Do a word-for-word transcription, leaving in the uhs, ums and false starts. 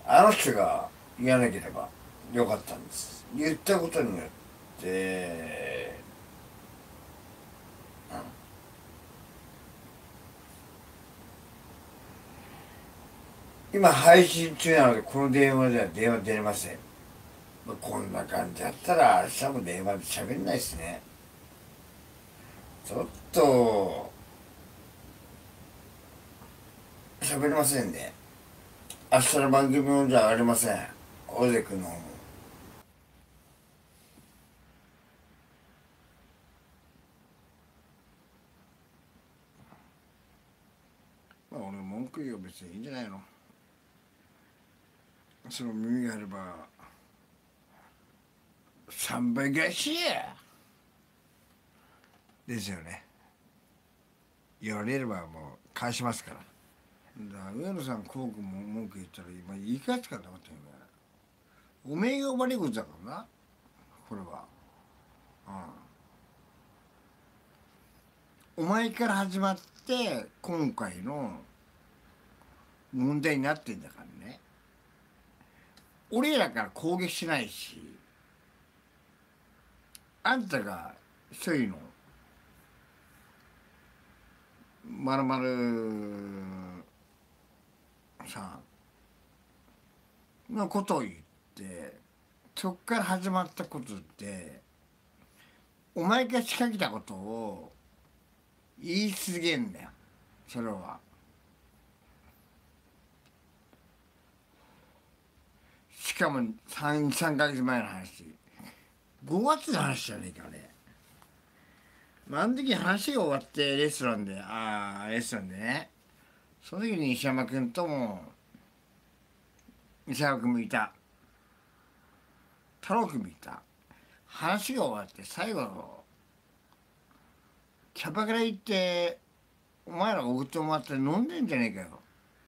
あの人が言わなければよかったんです。言ったことによって、うん、今配信中なのでこの電話では電話出れません。まあ、こんな感じだったら明日も電話で喋んないですね。ちょっと喋れませんね。明日の番組もじゃありません。大関君の方も。まあ俺文句言うよ、別にいいんじゃないの。その耳があればさんばい返しやですよね。言われればもう返しますから。だから上野さんコークも文句言ったら今言い返すからと思ってるんだよ。おめえが悪いことだからな、これは。うん、お前から始まって今回の問題になってんだからね。俺らから攻撃しないし、あんたがそういうのまるまるさのことを言って、そっから始まったことって、お前が仕掛けたことを言い続けんだよ、それは。しかもさん、さんかげつまえの話。ごがつの話じゃねえかね。まあ、あの時話が終わってレストランで、ああ、レストランでね。その時に石山君とも、石山君もいた。太郎君もいた。話が終わって最後、キャバクラ行って、お前らおごってもらって飲んでんじゃねえかよ。